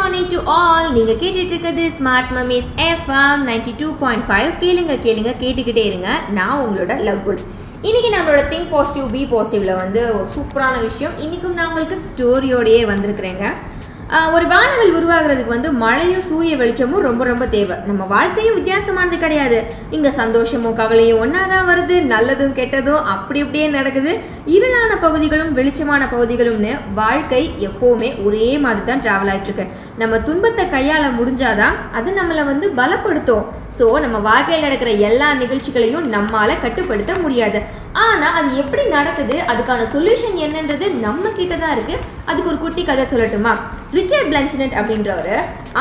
morning to all. நீங்க கேட்டுட்டு இருக்கிறது ஸ்மார்ட் மம்மிஸ் FM 92.5. கேளுங்க கேட்டுக்கிட்டே இருங்க. நான் உங்களோட லவ் குட். இன்னைக்கு நம்மளோட திங்க் பாசிட்டிவ் பி பாசிட்டிவ்ல வந்து ஒரு சூப்பரான விஷயம். இன்னைக்கும் நான் உங்களுக்கு ஸ்டோரியோடயே வந்திருக்கிறேங்க. ஒரு வானவில் உருவாகிறதுக்கு வந்து மழையும் சூரிய வெளிச்சமும் ரொம்ப ரொம்ப தேவை. நம்ம வாழ்க்கையும் வித்தியாசமானது கிடையாது. இங்கே சந்தோஷமும் கவலையும் ஒன்றா தான் வருது. நல்லதும் கெட்டதும் அப்படி அப்படியே நடக்குது. இருளான பகுதிகளும் வெளிச்சமான பகுதிகளும்னு வாழ்க்கை எப்போவுமே ஒரே மாதிரி தான் ட்ராவல் ஆகிட்டுருக்கு. நம்ம துன்பத்தை கையாள முடிஞ்சாதான் அது நம்மளை வந்து பலப்படுத்தும். ஸோ நம்ம வாழ்க்கையில் நடக்கிற எல்லா நிகழ்ச்சிகளையும் நம்மளால் கட்டுப்படுத்த முடியாது. ஆனால் அது எப்படி நடக்குது, அதுக்கான சொல்யூஷன் என்னன்றது நம்ம கிட்ட தான் இருக்குது. அதுக்கு ஒரு குட்டி கதை சொல்லட்டுமா? ரிச்சர்ட் பிளன்ச்னட் அப்படின்றவர்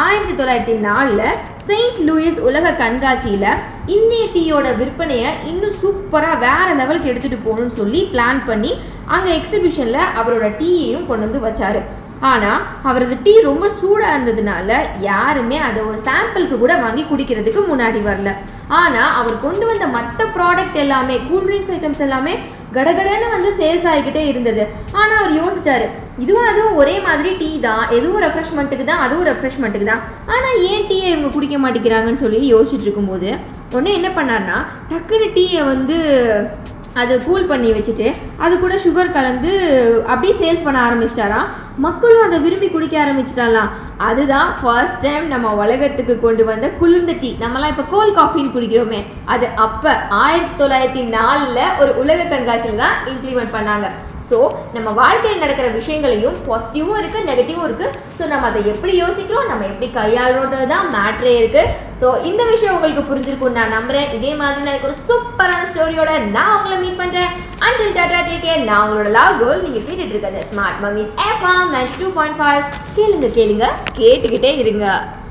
1904 செயின்ட் லூயிஸ் உலக கண்காட்சியில் இந்திய டீயோட விற்பனையை இன்னும் சூப்பராக வேறு லெவலுக்கு எடுத்துகிட்டு போகணும்னு சொல்லி பிளான் பண்ணி அங்கே எக்ஸிபிஷனில் அவரோட டீயையும் கொண்டு வந்து வச்சார். ஆனால் அவரது டீ ரொம்ப சூடாக இருந்ததுனால யாருமே அதை ஒரு சாம்பிளுக்கு கூட வாங்கி குடிக்கிறதுக்கு முன்னாடி வரல. ஆனால் அவர் கொண்டு வந்த மற்ற ப்ராடக்ட் எல்லாமே, கூல்ட்ரிங்க்ஸ் ஐட்டம்ஸ் எல்லாமே கடகடன்னு வந்து சேல்ஸ் ஆகிக்கிட்டே இருந்தது. ஆனால் அவர் யோசிச்சார், அதுவும் ஒரே மாதிரி டீ தான், எதுவும் ரெஃப்ரெஷ்மெண்ட்டுக்கு தான், அதுவும் ரெஃப்ரெஷ்மெண்ட்டுக்கு தான், ஆனால் ஏன் டீயை இவங்க குடிக்க மாட்டேங்கிறாங்கன்னு சொல்லி யோசிச்சுட்டு இருக்கும்போது உடனே என்ன பண்ணார்னா, டக்குன்னு டீயை வந்து அதை கூல் பண்ணி வச்சுட்டு அது கூட சுகர் கலந்து அப்படியே சேல்ஸ் பண்ண ஆரம்பிச்சிட்டாராம். மக்களும் அதை விரும்பி குடிக்க ஆரம்பிச்சிட்டாலாம். அதுதான் ஃபர்ஸ்ட் டைம் நம்ம உலகத்துக்கு கொண்டு வந்த குளிர்ந்த டீ. நம்மலாம் இப்போ கோல்ட் காஃபின்னு குடிக்கிறோமே, அது அப்போ 1904 ஒரு உலக கண்காட்சியில் தான் இம்ப்ளிமெண்ட் பண்ணாங்க. ஸோ நம்ம வாழ்க்கையில் நடக்கிற விஷயங்களையும் பாசிட்டிவும் இருக்குது, நெகட்டிவும் இருக்குது. ஸோ நம்ம அதை எப்படி யோசிக்கிறோம், நம்ம எப்படி கையாளுறது தான் மேட்ரே இருக்குது. ஸோ இந்த விஷயம் உங்களுக்கு புரிஞ்சிருக்கும்னு நான் நம்புகிறேன். இதே மாதிரி எனக்கு ஒரு சூப்பரான ஸ்டோரியோட நான் உங்களை மீட் பண்ணுறேன். Until Tata, take care. நான் உங்களோட லவ் கோல். நீங்கள் கேட்டுட்டு இருக்கிறது ஸ்மார்ட் மம்மிஸ் FM 92.5. கேளுங்க கேட்டுக்கிட்டே இருங்க.